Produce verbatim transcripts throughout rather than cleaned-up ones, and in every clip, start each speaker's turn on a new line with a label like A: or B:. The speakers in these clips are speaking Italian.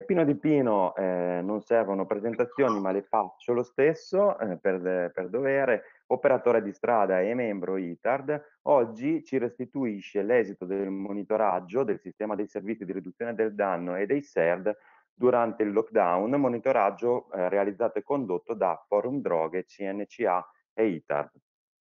A: Peppino di Pino, eh, non servono presentazioni, ma le faccio lo stesso eh, per, per dovere. Operatore di strada e membro I T A R D, oggi ci restituisce l'esito del monitoraggio del sistema dei servizi di riduzione del danno e dei S E R D durante il lockdown, monitoraggio eh, realizzato e condotto da Forum Droghe, C N C A e I T A R D.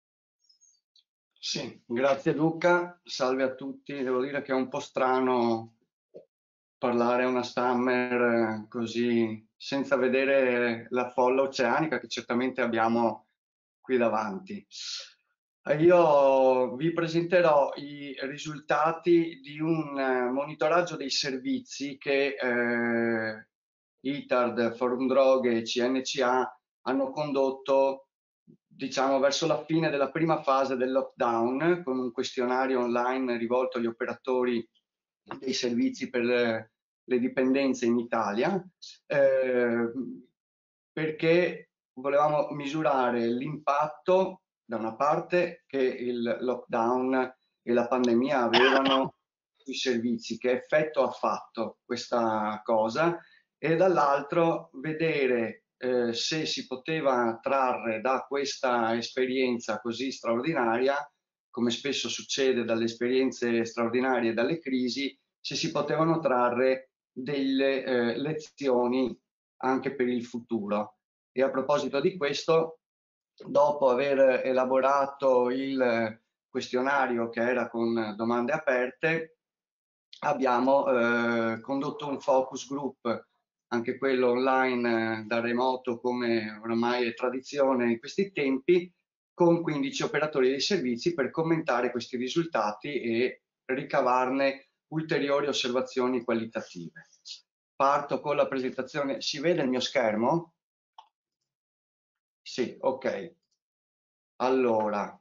B: Sì, grazie Luca, salve a tutti. Devo dire che è un po' strano parlare a una Stammer eh, così senza vedere la folla oceanica che certamente abbiamo qui davanti. Eh, Io vi presenterò i risultati di un eh, monitoraggio dei servizi che eh, I T A R D, Forum Droghe e C N C A hanno condotto, diciamo, verso la fine della prima fase del lockdown, con un questionario online rivolto agli operatori dei servizi per le, le dipendenze in Italia, eh, perché volevamo misurare l'impatto, da una parte, che il lockdown e la pandemia avevano sui servizi, che effetto ha fatto questa cosa, e dall'altro vedere eh, se si poteva trarre da questa esperienza così straordinaria, come spesso succede dalle esperienze straordinarie e dalle crisi, se si potevano trarre delle eh, lezioni anche per il futuro. E a proposito di questo, dopo aver elaborato il questionario che era con domande aperte, abbiamo eh, condotto un focus group, anche quello online eh, da remoto come oramai è tradizione in questi tempi, con quindici operatori dei servizi per commentare questi risultati e ricavarne ulteriori osservazioni qualitative. Parto con la presentazione. Si vede il mio schermo? Sì, ok. Allora,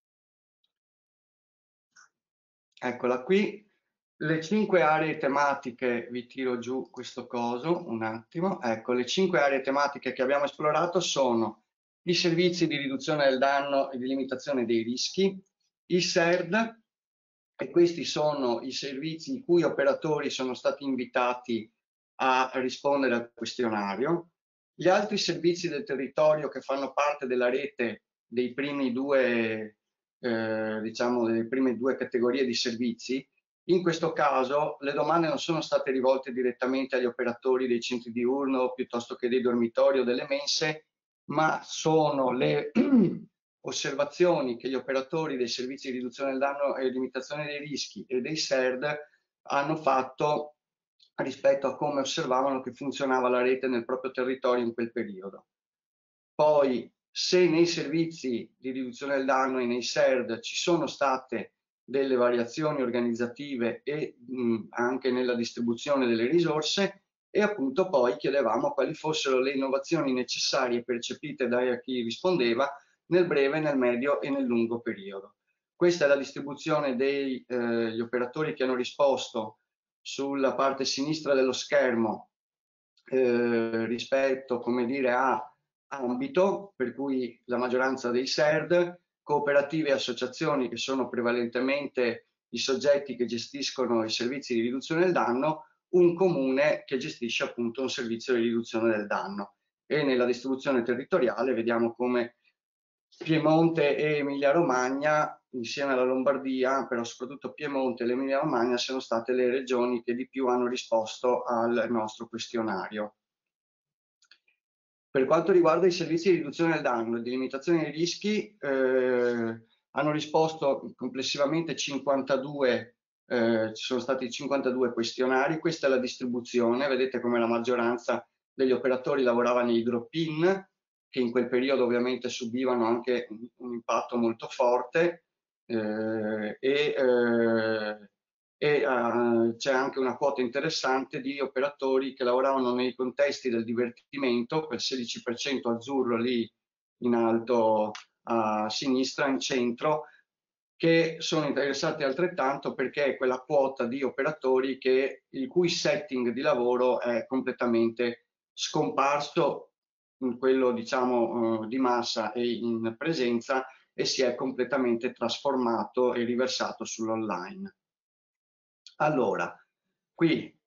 B: eccola qui. Le cinque aree tematiche, vi tiro giù questo coso un attimo. Ecco, le cinque aree tematiche che abbiamo esplorato sono i servizi di riduzione del danno e di limitazione dei rischi, i S E R D, e questi sono i servizi i cui operatori sono stati invitati a rispondere al questionario, gli altri servizi del territorio che fanno parte della rete dei primi due, eh, diciamo, delle prime due categorie di servizi. In questo caso le domande non sono state rivolte direttamente agli operatori dei centri diurno piuttosto che dei dormitori o delle mense, ma sono le osservazioni che gli operatori dei servizi di riduzione del danno e limitazione dei rischi e dei S E R D hanno fatto rispetto a come osservavano che funzionava la rete nel proprio territorio in quel periodo. Poi, se nei servizi di riduzione del danno e nei S E R D ci sono state delle variazioni organizzative e mh, anche nella distribuzione delle risorse, e appunto poi chiedevamo quali fossero le innovazioni necessarie percepite da chi rispondeva nel breve, nel medio e nel lungo periodo. Questa è la distribuzione degli eh, operatori che hanno risposto sulla parte sinistra dello schermo eh, rispetto, come dire, a ambito, per cui la maggioranza dei S E R D, cooperative e associazioni che sono prevalentemente i soggetti che gestiscono i servizi di riduzione del danno, un comune che gestisce appunto un servizio di riduzione del danno. E nella distribuzione territoriale vediamo come Piemonte e Emilia-Romagna, insieme alla Lombardia, però soprattutto Piemonte e l'Emilia-Romagna, sono state le regioni che di più hanno risposto al nostro questionario. Per quanto riguarda i servizi di riduzione del danno e di limitazione dei rischi, eh, hanno risposto complessivamente cinquantadue, eh, ci sono stati cinquantadue questionari. Questa è la distribuzione, vedete come la maggioranza degli operatori lavorava nei drop-in, che in quel periodo ovviamente subivano anche un, un impatto molto forte, eh, e eh, e uh, c'è anche una quota interessante di operatori che lavoravano nei contesti del divertimento, quel sedici per cento azzurro lì in alto a sinistra, in centro, che sono interessati altrettanto perché è quella quota di operatori che, il cui setting di lavoro è completamente scomparso, in quello diciamo uh, di massa e in presenza, e si è completamente trasformato e riversato sull'online. Allora, qui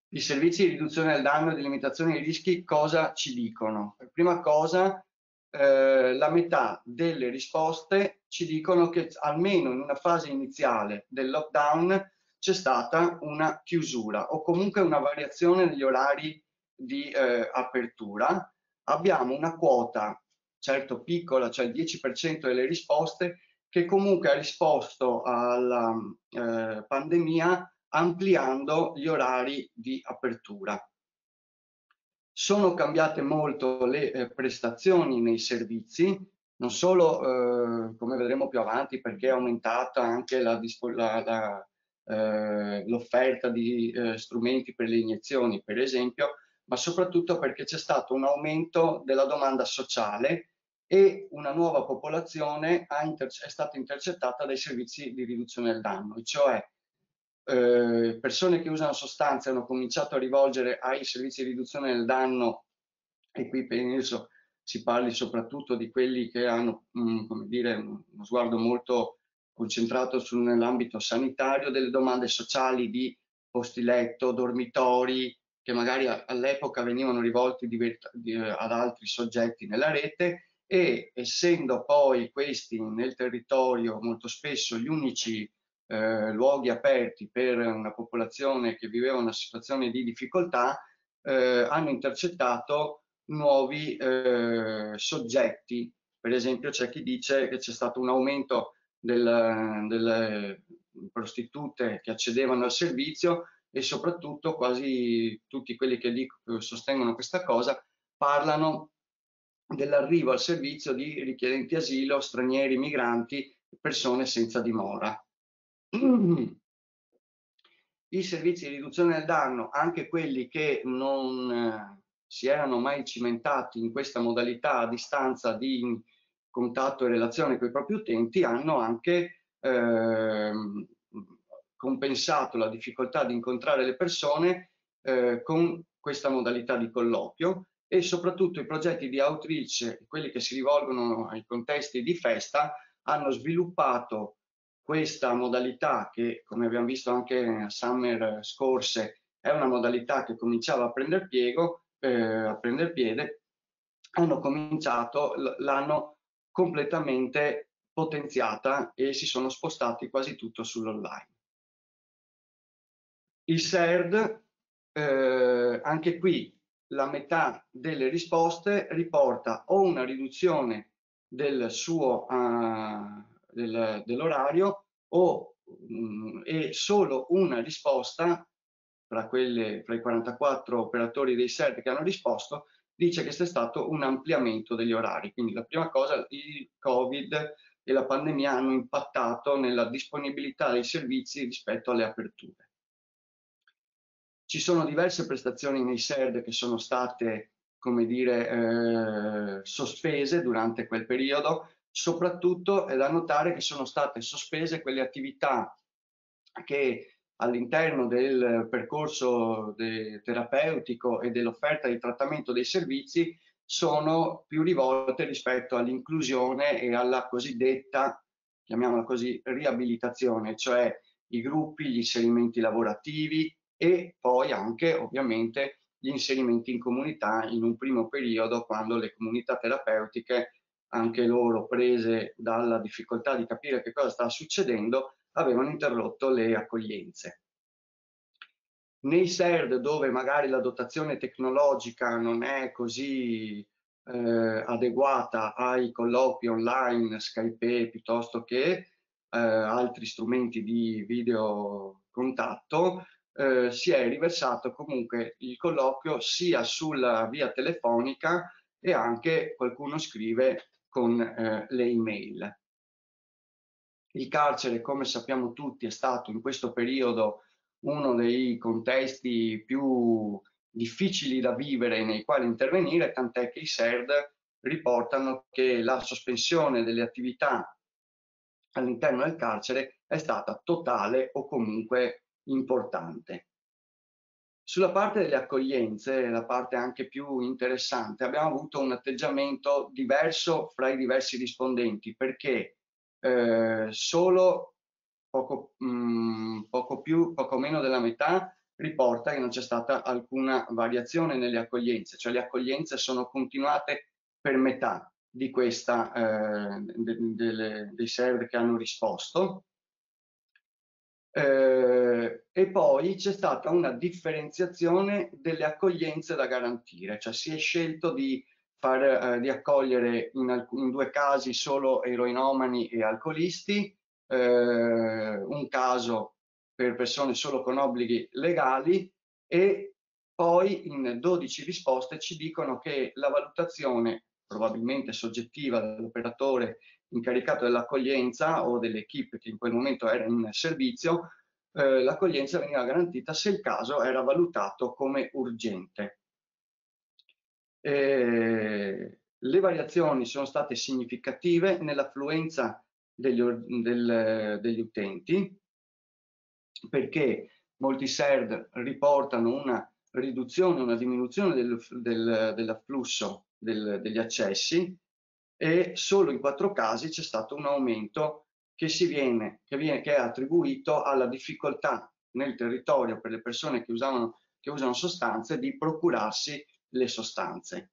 B: I servizi di riduzione del danno e di limitazione dei rischi cosa ci dicono? Per prima cosa, eh, la metà delle risposte ci dicono che almeno in una fase iniziale del lockdown c'è stata una chiusura o comunque una variazione negli orari di eh, apertura. Abbiamo una quota, certo piccola, cioè il dieci per cento delle risposte, che comunque ha risposto alla eh, pandemia ampliando gli orari di apertura. Sono cambiate molto le eh, prestazioni nei servizi, non solo, eh, come vedremo più avanti, perché è aumentata anche l'offerta eh, di eh, strumenti per le iniezioni, per esempio, ma soprattutto perché c'è stato un aumento della domanda sociale e una nuova popolazione è stata intercettata dai servizi di riduzione del danno, cioè eh, persone che usano sostanze hanno cominciato a rivolgere ai servizi di riduzione del danno, e qui penso si parli soprattutto di quelli che hanno mh, come dire, uno sguardo molto concentrato sull'ambito sanitario, delle domande sociali di posti letto, dormitori, che magari all'epoca venivano rivolti di, di, ad altri soggetti nella rete, e essendo poi questi nel territorio molto spesso gli unici eh, luoghi aperti per una popolazione che viveva una situazione di difficoltà, eh, hanno intercettato nuovi eh, soggetti. Per esempio c'è chi dice che c'è stato un aumento del, delle prostitute che accedevano al servizio, e soprattutto quasi tutti quelli che lì sostengono questa cosa parlano dell'arrivo al servizio di richiedenti asilo, stranieri, migranti, persone senza dimora. I servizi di riduzione del danno, anche quelli che non eh, si erano mai cimentati in questa modalità a distanza di contatto e relazione con i propri utenti, hanno anche eh, compensato la difficoltà di incontrare le persone eh, con questa modalità di colloquio, e soprattutto i progetti di outreach, quelli che si rivolgono ai contesti di festa, hanno sviluppato questa modalità che, come abbiamo visto anche a summer scorse, è una modalità che cominciava a prendere piego, eh, a prendere piede, hanno cominciato, l'hanno completamente potenziata e si sono spostati quasi tutto sull'online. Il S E R D, eh, anche qui la metà delle risposte riporta o una riduzione del suo uh, del, dell'orario o mh, e solo una risposta fra, quelle, fra i quarantaquattro operatori dei S E R D che hanno risposto dice che c'è stato un ampliamento degli orari. Quindi la prima cosa, il Covid e la pandemia hanno impattato nella disponibilità dei servizi rispetto alle aperture. Ci sono diverse prestazioni nei S E R D che sono state, come dire, eh, sospese durante quel periodo. Soprattutto è da notare che sono state sospese quelle attività che all'interno del percorso de terapeutico e dell'offerta di trattamento dei servizi sono più rivolte rispetto all'inclusione e alla cosiddetta, chiamiamola così, riabilitazione, cioè i gruppi, gli inserimenti lavorativi e poi anche ovviamente gli inserimenti in comunità in un primo periodo, quando le comunità terapeutiche, anche loro prese dalla difficoltà di capire che cosa stava succedendo, avevano interrotto le accoglienze. Nei S E R D dove magari la dotazione tecnologica non è così eh, adeguata ai colloqui online, Skype piuttosto che eh, altri strumenti di video contatto, eh, si è riversato comunque il colloquio sia sulla via telefonica e anche qualcuno scrive con eh, le email. Il carcere, come sappiamo tutti, è stato in questo periodo uno dei contesti più difficili da vivere nei quali intervenire, tant'è che i S E R D riportano che la sospensione delle attività all'interno del carcere è stata totale o comunque importante. Sulla parte delle accoglienze, la parte anche più interessante, abbiamo avuto un atteggiamento diverso fra i diversi rispondenti, perché eh, solo poco, mh, poco più, poco meno della metà riporta che non c'è stata alcuna variazione nelle accoglienze, cioè le accoglienze sono continuate per metà di questa, eh, de, de, de, dei server che hanno risposto. Eh, e poi c'è stata una differenziazione delle accoglienze da garantire, cioè si è scelto di, far, eh, di accogliere in, in due casi solo eroinomani e alcolisti, eh, un caso per persone solo con obblighi legali, e poi in dodici risposte ci dicono che la valutazione, probabilmente soggettiva dell'operatore incaricato dell'accoglienza o dell'equipe che in quel momento era in servizio, eh, l'accoglienza veniva garantita se il caso era valutato come urgente. Eh, le variazioni sono state significative nell'affluenza degli, del, degli utenti, perché molti S E R D riportano una riduzione, una diminuzione del, del, dell'afflusso del, degli accessi, e solo in quattro casi c'è stato un aumento che, si viene, che, viene, che è attribuito alla difficoltà nel territorio per le persone che, usavano, che usano sostanze di procurarsi le sostanze.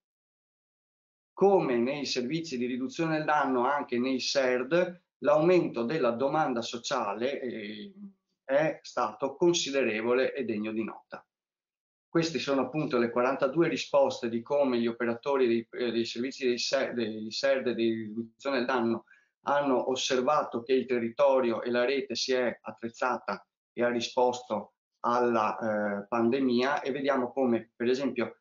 B: Come nei servizi di riduzione del danno, anche nei S E R D, l'aumento della domanda sociale eh, è stato considerevole e degno di nota. Queste sono appunto le quarantadue risposte di come gli operatori dei, eh, dei servizi dei S E R D di riduzione del danno hanno osservato che il territorio e la rete si è attrezzata e ha risposto alla eh, pandemia, e vediamo come, per esempio,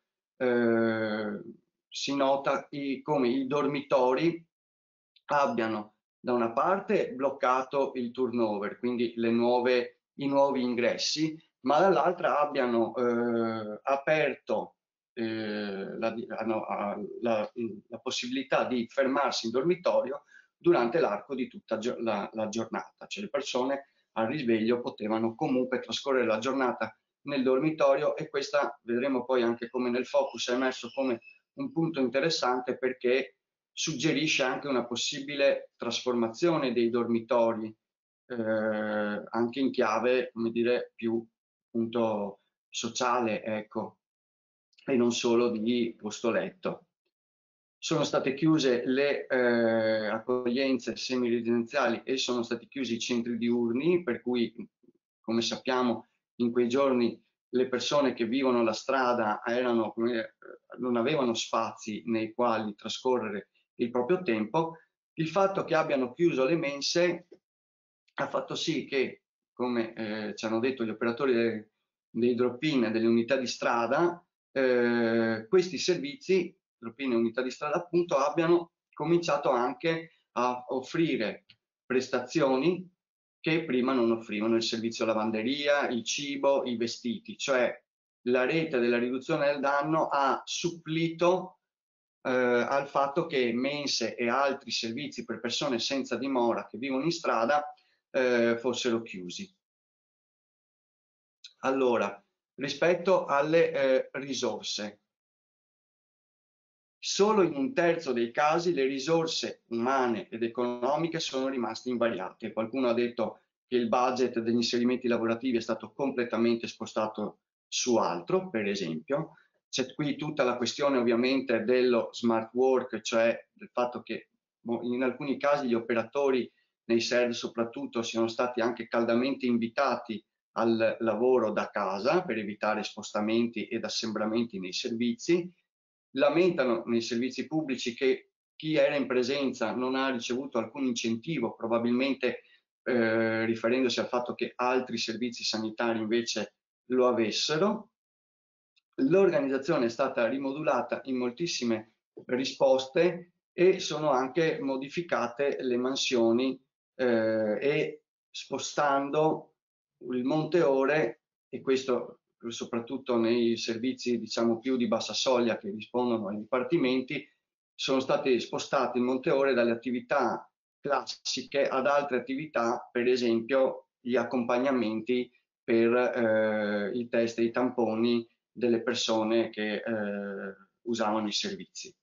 B: eh, si nota i, come i dormitori abbiano da una parte bloccato il turnover, quindi le nuove, i nuovi ingressi, ma dall'altra abbiano eh, aperto eh, la, la, la, la possibilità di fermarsi in dormitorio durante l'arco di tutta la, la giornata, cioè le persone al risveglio potevano comunque trascorrere la giornata nel dormitorio, e questa vedremo poi anche come nel focus è emerso come un punto interessante, perché suggerisce anche una possibile trasformazione dei dormitori eh, anche in chiave, come dire, più appunto sociale, ecco, e non solo di posto letto. Sono state chiuse le eh, accoglienze semi-residenziali e sono stati chiusi i centri diurni, per cui, come sappiamo, in quei giorni le persone che vivono la strada erano, come, non avevano spazi nei quali trascorrere il proprio tempo. Il fatto che abbiano chiuso le mense ha fatto sì che, come eh, ci hanno detto gli operatori dei, dei drop-in delle unità di strada, eh, questi servizi, drop-in e unità di strada appunto, abbiano cominciato anche a offrire prestazioni che prima non offrivano: il servizio lavanderia, il cibo, i vestiti, cioè la rete della riduzione del danno ha supplito eh, al fatto che mense e altri servizi per persone senza dimora che vivono in strada eh, fossero chiusi. Allora, rispetto alle eh, risorse, solo in un terzo dei casi le risorse umane ed economiche sono rimaste invariate. Qualcuno ha detto che il budget degli inserimenti lavorativi è stato completamente spostato su altro, per esempio. C'è qui tutta la questione ovviamente dello smart work, cioè del fatto che in alcuni casi gli operatori nei S E R D soprattutto siano stati anche caldamente invitati al lavoro da casa per evitare spostamenti ed assembramenti nei servizi. Lamentano nei servizi pubblici che chi era in presenza non ha ricevuto alcun incentivo, probabilmente eh, riferendosi al fatto che altri servizi sanitari invece lo avessero. L'organizzazione è stata rimodulata in moltissime risposte e sono anche modificate le mansioni eh, e spostando il monte ore, e questo soprattutto nei servizi diciamo più di bassa soglia che rispondono ai dipartimenti, sono stati spostati il monte ore dalle attività classiche ad altre attività, per esempio gli accompagnamenti per eh, i test e i tamponi delle persone che eh, usavano i servizi.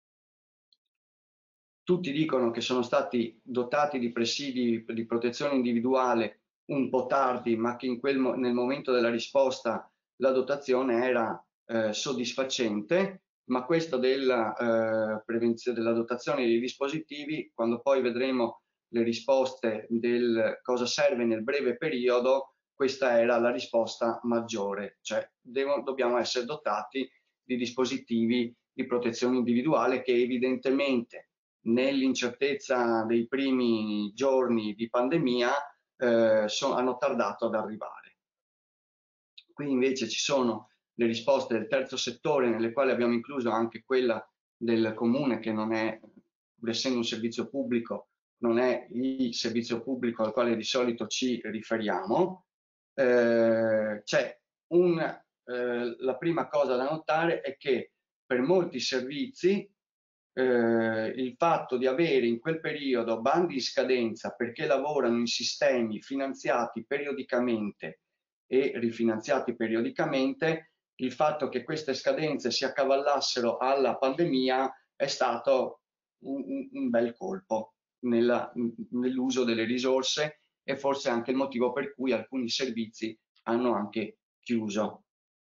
B: Tutti dicono che sono stati dotati di presidi di protezione individuale un po' tardi, ma che in quel, nel momento della risposta la dotazione era eh, soddisfacente, ma questo della eh, prevenzione della dotazione dei dispositivi, quando poi vedremo le risposte del cosa serve nel breve periodo, questa era la risposta maggiore, cioè devo, dobbiamo essere dotati di dispositivi di protezione individuale che evidentemente nell'incertezza dei primi giorni di pandemia eh, so, hanno tardato ad arrivare. Qui invece ci sono le risposte del terzo settore, nelle quali abbiamo incluso anche quella del comune, che non è, pur essendo un servizio pubblico, non è il servizio pubblico al quale di solito ci riferiamo. Eh, c'è un, eh, la prima cosa da notare è che per molti servizi eh, il fatto di avere in quel periodo bandi in scadenza perché lavorano in sistemi finanziati periodicamente e rifinanziati periodicamente, il fatto che queste scadenze si accavallassero alla pandemia è stato un, un bel colpo nell'uso delle risorse e forse anche il motivo per cui alcuni servizi hanno anche chiuso.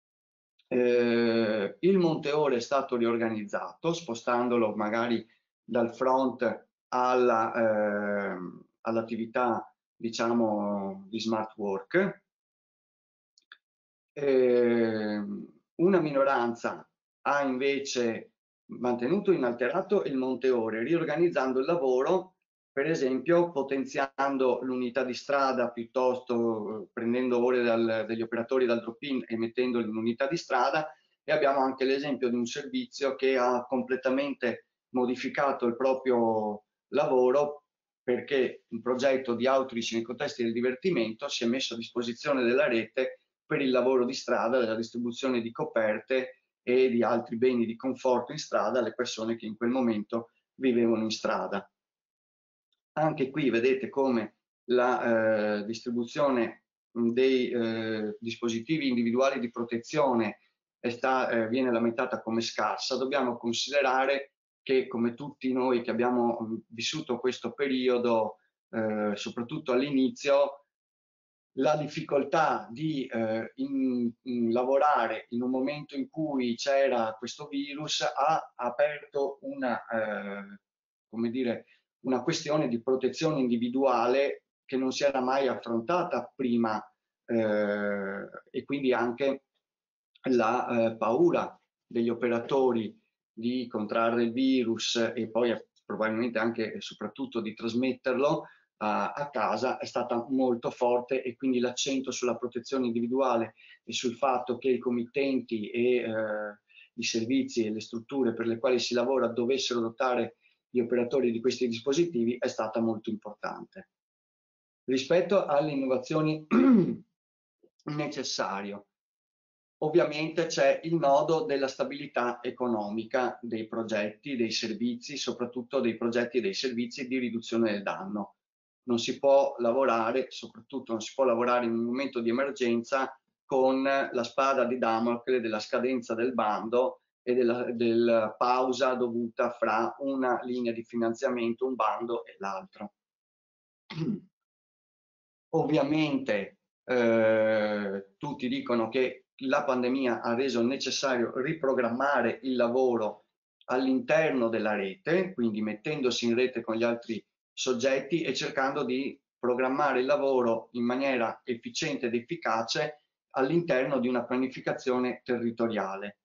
B: Eh, il Monteore è stato riorganizzato, spostandolo magari dal front alla, eh, all'attività, diciamo, di smart work. Eh, una minoranza ha invece mantenuto inalterato il Monteore, riorganizzando il lavoro, per esempio potenziando l'unità di strada piuttosto prendendo ore dal, degli operatori dal drop-in e mettendoli in unità di strada, e abbiamo anche l'esempio di un servizio che ha completamente modificato il proprio lavoro perché un progetto di outreach nei contesti del divertimento si è messo a disposizione della rete per il lavoro di strada, della distribuzione di coperte e di altri beni di conforto in strada alle persone che in quel momento vivevano in strada. Anche qui vedete come la eh, distribuzione dei eh, dispositivi individuali di protezione sta, eh, viene lamentata come scarsa. Dobbiamo considerare che, come tutti noi che abbiamo vissuto questo periodo, eh, soprattutto all'inizio, la difficoltà di eh, in, in lavorare in un momento in cui c'era questo virus ha aperto una, eh, come dire, una questione di protezione individuale che non si era mai affrontata prima eh, e quindi anche la eh, paura degli operatori di contrarre il virus e poi eh, probabilmente anche e soprattutto di trasmetterlo a, a casa è stata molto forte, e quindi l'accento sulla protezione individuale e sul fatto che i committenti e eh, i servizi e le strutture per le quali si lavora dovessero dotare gli operatori di questi dispositivi è stata molto importante. Rispetto alle innovazioni necessarie, ovviamente c'è il nodo della stabilità economica dei progetti, dei servizi, soprattutto dei progetti e dei servizi di riduzione del danno. Non si può lavorare, soprattutto non si può lavorare in un momento di emergenza con la spada di Damocle della scadenza del bando e della, della pausa dovuta fra una linea di finanziamento, un bando e l'altro. Ovviamente eh, tutti dicono che la pandemia ha reso necessario riprogrammare il lavoro all'interno della rete, quindi mettendosi in rete con gli altri soggetti e cercando di programmare il lavoro in maniera efficiente ed efficace all'interno di una pianificazione territoriale.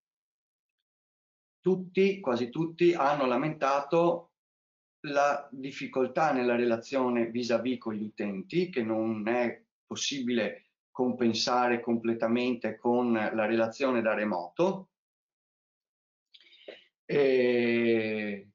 B: Tutti, quasi tutti, hanno lamentato la difficoltà nella relazione vis-à-vis con gli utenti, che non è possibile compensare completamente con la relazione da remoto. C'è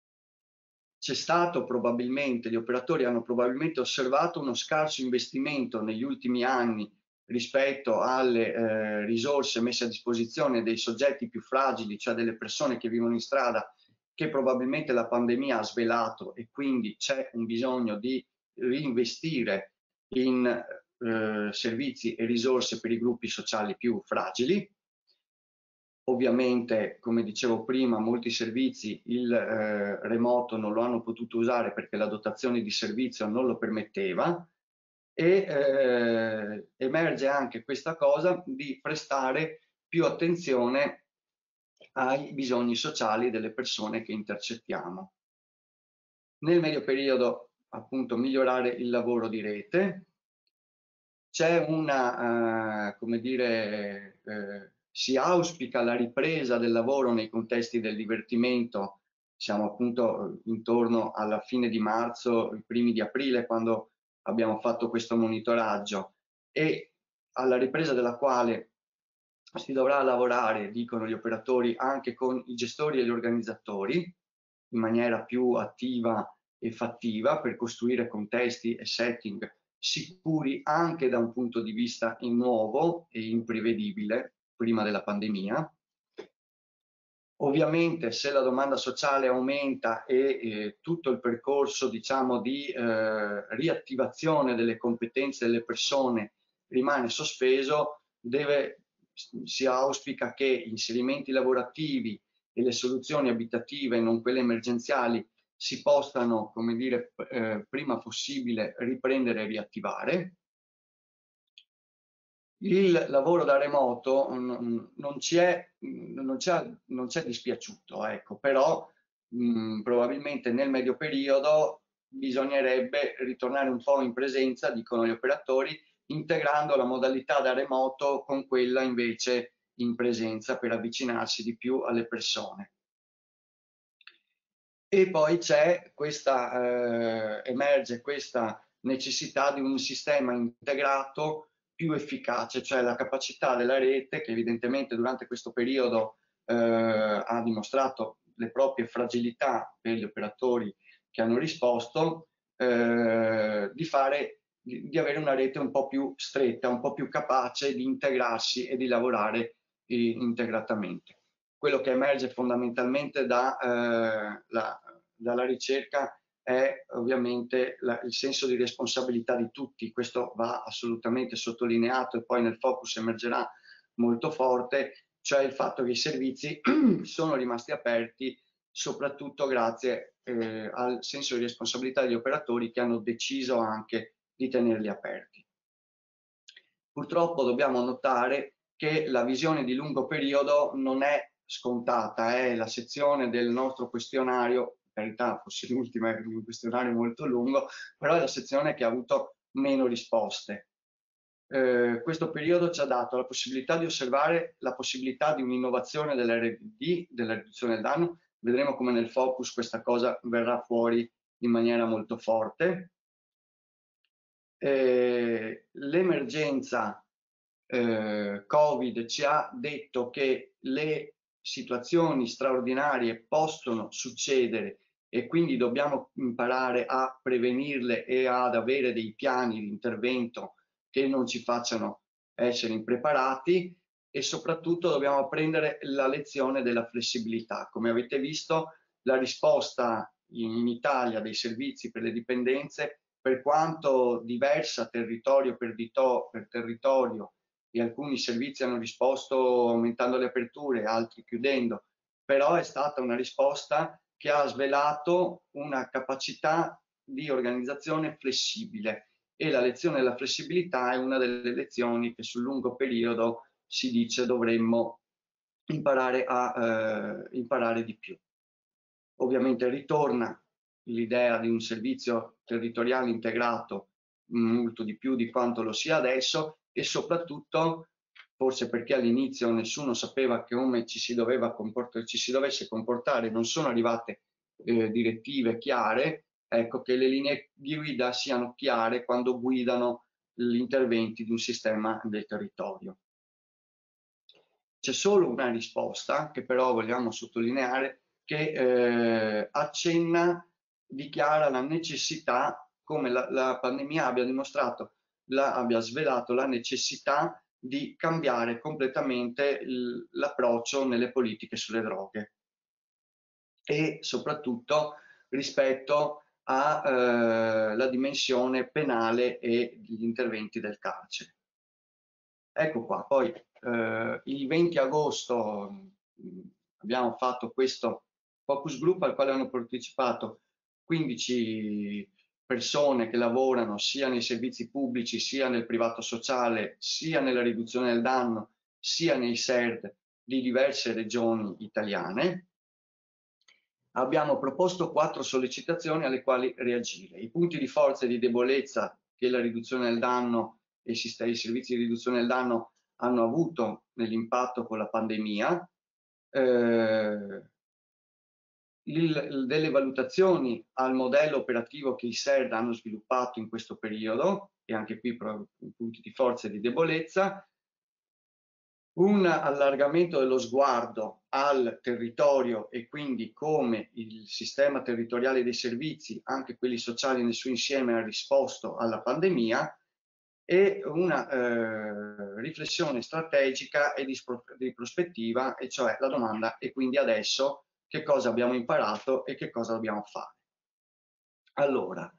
B: stato probabilmente, gli operatori hanno probabilmente osservato uno scarso investimento negli ultimi anni rispetto alle eh, risorse messe a disposizione dei soggetti più fragili, cioè delle persone che vivono in strada, che probabilmente la pandemia ha svelato, e quindi c'è un bisogno di reinvestire in eh, servizi e risorse per i gruppi sociali più fragili. Ovviamente, come dicevo prima, molti servizi il eh, remoto non lo hanno potuto usare perché la dotazione di servizio non lo permetteva. e eh, emerge anche questa cosa di prestare più attenzione ai bisogni sociali delle persone che intercettiamo. Nel medio periodo, appunto, migliorare il lavoro di rete. C'è una, eh, come dire, eh, si auspica la ripresa del lavoro nei contesti del divertimento. Siamo appunto intorno alla fine di marzo, i primi di aprile, quando abbiamo fatto questo monitoraggio, e alla ripresa della quale si dovrà lavorare, dicono gli operatori, anche con i gestori e gli organizzatori in maniera più attiva e fattiva per costruire contesti e setting sicuri anche da un punto di vista nuovo e imprevedibile prima della pandemia. Ovviamente se la domanda sociale aumenta e eh, tutto il percorso, diciamo, di eh, riattivazione delle competenze delle persone rimane sospeso, deve, si auspica che gli inserimenti lavorativi e le soluzioni abitative, non quelle emergenziali, si possano, come dire, eh, prima possibile riprendere e riattivare. Il lavoro da remoto non ci è, non c'è, non c'è dispiaciuto, ecco, però mh, probabilmente nel medio periodo bisognerebbe ritornare un po' in presenza, dicono gli operatori, integrando la modalità da remoto con quella invece in presenza per avvicinarsi di più alle persone. E poi c'è questa, eh, emerge questa necessità di un sistema integrato più efficace, cioè la capacità della rete, che evidentemente durante questo periodo eh, ha dimostrato le proprie fragilità per gli operatori che hanno risposto, eh, di, fare, di, di avere una rete un po' più stretta, un po' più capace di integrarsi e di lavorare eh, integratamente. Quello che emerge fondamentalmente da, eh, la, dalla ricerca è ovviamente la, il senso di responsabilità di tutti. Questo va assolutamente sottolineato e poi nel focus emergerà molto forte, cioè il fatto che i servizi sono rimasti aperti soprattutto grazie eh, al senso di responsabilità degli operatori che hanno deciso anche di tenerli aperti. Purtroppo dobbiamo notare che la visione di lungo periodo non è scontata, è la sezione del nostro questionario, in verità forse l'ultima è un questionario molto lungo, però è la sezione che ha avuto meno risposte. Eh, questo periodo ci ha dato la possibilità di osservare la possibilità di un'innovazione dell'R D D, della riduzione del danno. Vedremo come nel focus questa cosa verrà fuori in maniera molto forte. Eh, l'emergenza eh, Covid ci ha detto che le situazioni straordinarie possono succedere e quindi dobbiamo imparare a prevenirle e ad avere dei piani di intervento che non ci facciano essere impreparati, e soprattutto dobbiamo apprendere la lezione della flessibilità. Come avete visto, la risposta in Italia dei servizi per le dipendenze, per quanto diversa territorio per, per territorio, e alcuni servizi hanno risposto aumentando le aperture, altri chiudendo, però è stata una risposta che ha svelato una capacità di organizzazione flessibile, e la lezione della flessibilità è una delle lezioni che sul lungo periodo si dice dovremmo imparare a eh, imparare di più. Ovviamente ritorna l'idea di un servizio territoriale integrato molto di più di quanto lo sia adesso, e soprattutto, forse perché all'inizio nessuno sapeva come ci si doveva comportare, ci si dovesse comportare, non sono arrivate eh, direttive chiare, ecco, che le linee di guida siano chiare quando guidano gli interventi di un sistema del territorio. C'è solo una risposta che però vogliamo sottolineare, che eh, accenna, dichiara la necessità, come la, la pandemia abbia dimostrato, la, abbia svelato la necessità di cambiare completamente l'approccio nelle politiche sulle droghe, e soprattutto rispetto alla eh, dimensione penale e gli interventi del carcere. Ecco qua, poi eh, il venti agosto mh, abbiamo fatto questo focus group al quale hanno partecipato quindici persone che lavorano sia nei servizi pubblici, sia nel privato sociale, sia nella riduzione del danno, sia nei S E R D di diverse regioni italiane. Abbiamo proposto quattro sollecitazioni alle quali reagire. I punti di forza e di debolezza che la riduzione del danno e i servizi di riduzione del danno hanno avuto nell'impatto con la pandemia, eh, il, il, delle valutazioni al modello operativo che i S E R D hanno sviluppato in questo periodo, e anche qui punti di forza e di debolezza, un allargamento dello sguardo al territorio e quindi come il sistema territoriale dei servizi, anche quelli sociali nel suo insieme, ha risposto alla pandemia, e una eh, riflessione strategica e di, di prospettiva, e cioè la domanda: e quindi adesso che cosa abbiamo imparato e che cosa dobbiamo fare? Allora,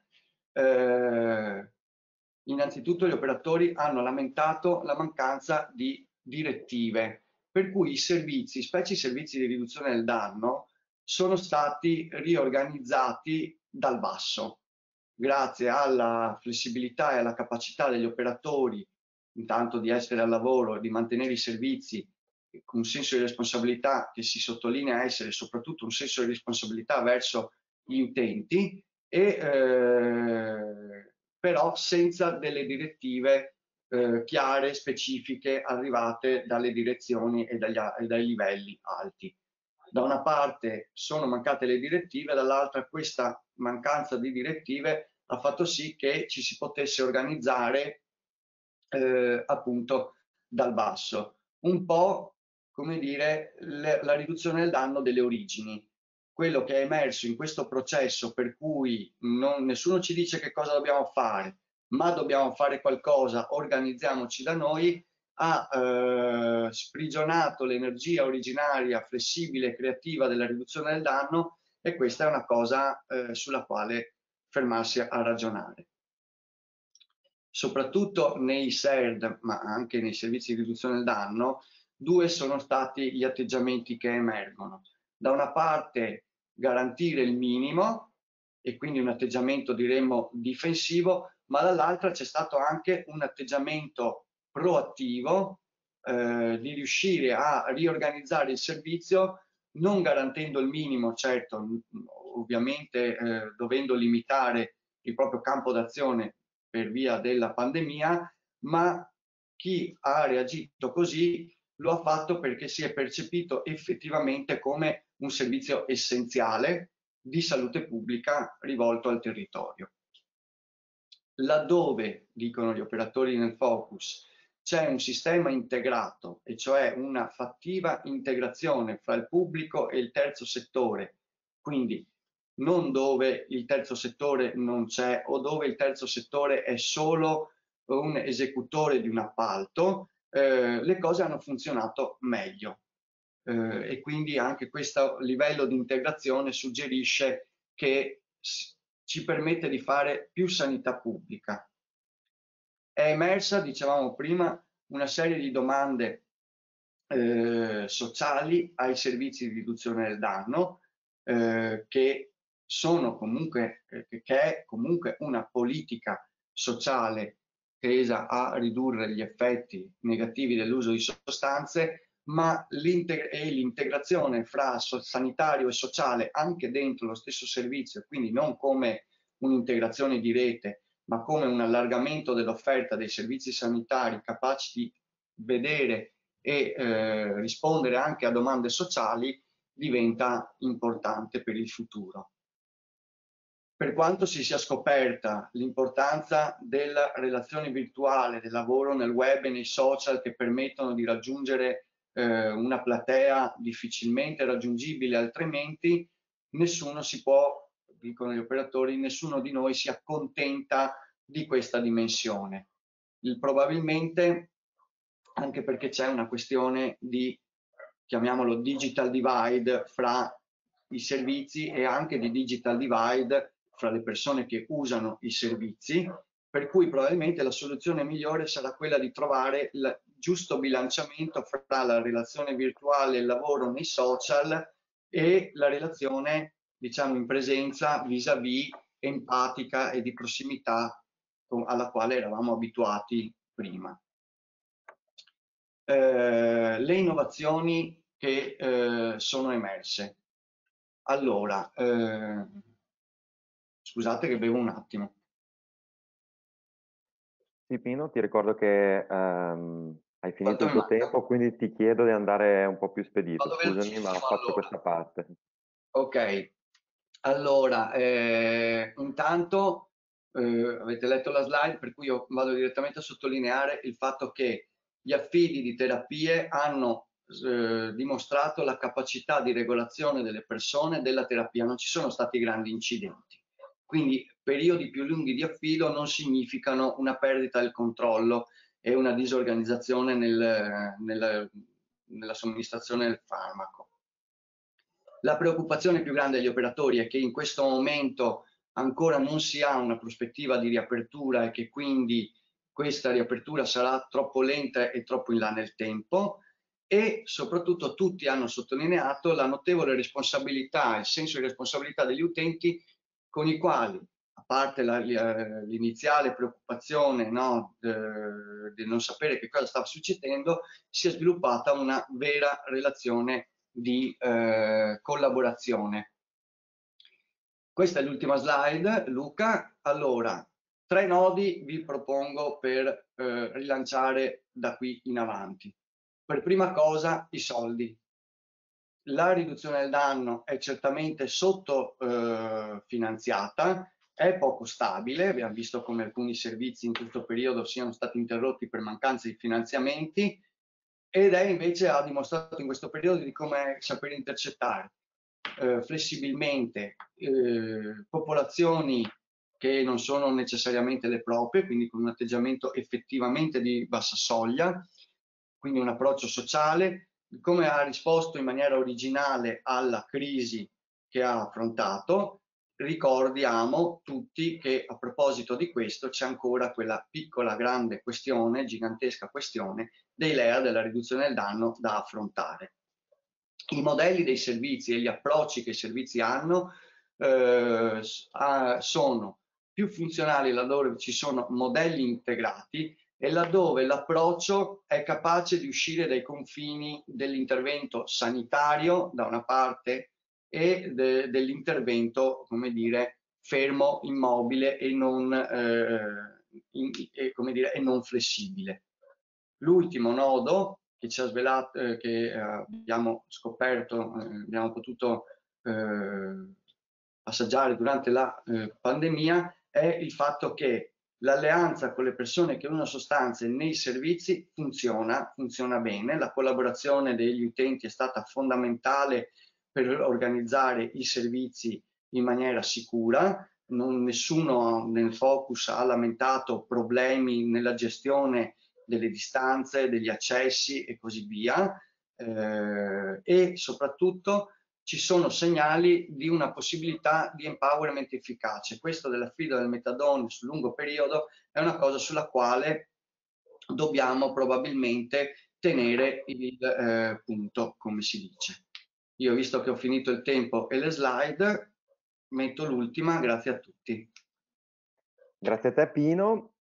B: eh, innanzitutto gli operatori hanno lamentato la mancanza di direttive, per cui i servizi, specie i servizi di riduzione del danno, sono stati riorganizzati dal basso, grazie alla flessibilità e alla capacità degli operatori, intanto di essere al lavoro, di mantenere i servizi con un senso di responsabilità che si sottolinea essere soprattutto un senso di responsabilità verso gli utenti, e eh, però senza delle direttive eh, chiare, specifiche, arrivate dalle direzioni e, dagli, e dai livelli alti. Da una parte sono mancate le direttive, dall'altra questa mancanza di direttive ha fatto sì che ci si potesse organizzare eh, appunto dal basso. Un po', come dire, le, la riduzione del danno delle origini. Quello che è emerso in questo processo per cui non, nessuno ci dice che cosa dobbiamo fare, ma dobbiamo fare qualcosa, organizziamoci da noi, ha eh, sprigionato l'energia originaria, flessibile e creativa della riduzione del danno, e questa è una cosa eh, sulla quale fermarsi a ragionare. Soprattutto nei S E R D, ma anche nei servizi di riduzione del danno, due sono stati gli atteggiamenti che emergono. Da una parte garantire il minimo, e quindi un atteggiamento, diremmo, difensivo, ma dall'altra c'è stato anche un atteggiamento proattivo eh, di riuscire a riorganizzare il servizio, non garantendo il minimo, certo, ovviamente eh, dovendo limitare il proprio campo d'azione per via della pandemia, ma chi ha reagito così lo ha fatto perché si è percepito effettivamente come un servizio essenziale di salute pubblica rivolto al territorio. Laddove, dicono gli operatori nel focus, c'è un sistema integrato, e cioè una fattiva integrazione fra il pubblico e il terzo settore, quindi non dove il terzo settore non c'è o dove il terzo settore è solo un esecutore di un appalto, eh, le cose hanno funzionato meglio. Eh, e quindi anche questo livello di integrazione suggerisce che ci permette di fare più sanità pubblica. È emersa, dicevamo prima, una serie di domande eh, sociali ai servizi di riduzione del danno, eh, che sono comunque, eh, che è comunque una politica sociale tesa a ridurre gli effetti negativi dell'uso di sostanze, ma l'integrazione fra sanitario e sociale anche dentro lo stesso servizio, quindi non come un'integrazione di rete, ma come un allargamento dell'offerta dei servizi sanitari capaci di vedere e eh, rispondere anche a domande sociali, diventa importante per il futuro. Per quanto si sia scoperta l'importanza della relazione virtuale, del lavoro nel web e nei social che permettono di raggiungere eh, una platea difficilmente raggiungibile altrimenti, nessuno si può, dicono gli operatori, nessuno di noi si accontenta di questa dimensione. Il, probabilmente anche perché c'è una questione di, chiamiamolo, digital divide fra i servizi e anche di digital divide fra le persone che usano i servizi, per cui probabilmente la soluzione migliore sarà quella di trovare il giusto bilanciamento fra la relazione virtuale e il lavoro nei social e la relazione, diciamo, in presenza vis-à-vis empatica e di prossimità alla quale eravamo abituati prima. Eh, le innovazioni che eh, sono emerse. Allora, eh, scusate che bevo un attimo.
A: Sì, Pino, ti ricordo che ehm, hai finito
B: Quanto
A: il
B: mi
A: tuo
B: manca?
A: tempo, quindi ti chiedo di andare un po' più spedito.
B: Vado
A: Scusami, ma
B: velocissimo
A: faccio
B: allora.
A: questa parte.
B: Ok, allora, eh, intanto eh, avete letto la slide, per cui io vado direttamente a sottolineare il fatto che gli affidi di terapie hanno eh, dimostrato la capacità di regolazione delle persone della terapia, non ci sono stati grandi incidenti. Quindi periodi più lunghi di affido non significano una perdita del controllo e una disorganizzazione nel, nel, nella somministrazione del farmaco. La preoccupazione più grande degli operatori è che in questo momento ancora non si ha una prospettiva di riapertura e che quindi questa riapertura sarà troppo lenta e troppo in là nel tempo, e soprattutto tutti hanno sottolineato la notevole responsabilità, il senso di responsabilità degli utenti con i quali, a parte l'iniziale preoccupazione, no, di non sapere che cosa stava succedendo, si è sviluppata una vera relazione di eh, collaborazione. Questa è l'ultima slide, Luca. Allora, tre nodi vi propongo per eh, rilanciare da qui in avanti. Per prima cosa, i soldi. La riduzione del danno è certamente sottofinanziata, eh, è poco stabile, abbiamo visto come alcuni servizi in questo periodo siano stati interrotti per mancanza di finanziamenti, ed è invece ha dimostrato in questo periodo di come saper intercettare eh, flessibilmente eh, popolazioni che non sono necessariamente le proprie, quindi con un atteggiamento effettivamente di bassa soglia, quindi un approccio sociale, come ha risposto in maniera originale alla crisi che ha affrontato. Ricordiamo tutti che a proposito di questo c'è ancora quella piccola grande questione, gigantesca questione dei L E A, della riduzione del danno, da affrontare. I modelli dei servizi e gli approcci che i servizi hanno eh, sono più funzionali laddove ci sono modelli integrati e laddove l'approccio è capace di uscire dai confini dell'intervento sanitario da una parte e de dell'intervento, come dire, fermo, immobile e non, eh, in, e, come dire, e non flessibile. L'ultimo nodo che ci ha svelato, eh, che eh, abbiamo scoperto, eh, abbiamo potuto eh, assaggiare durante la eh, pandemia, è il fatto che l'alleanza con le persone che usano sostanze nei servizi funziona, funziona bene, la collaborazione degli utenti è stata fondamentale per organizzare i servizi in maniera sicura, non, nessuno nel focus ha lamentato problemi nella gestione delle distanze, degli accessi e così via, eh, e soprattutto ci sono segnali di una possibilità di empowerment efficace. Questo dell'affido del metadone sul lungo periodo è una cosa sulla quale dobbiamo probabilmente tenere il eh, punto, come si dice. Io, visto che ho finito il tempo e le slide, metto l'ultima. Grazie a tutti.
A: Grazie a te, Pino.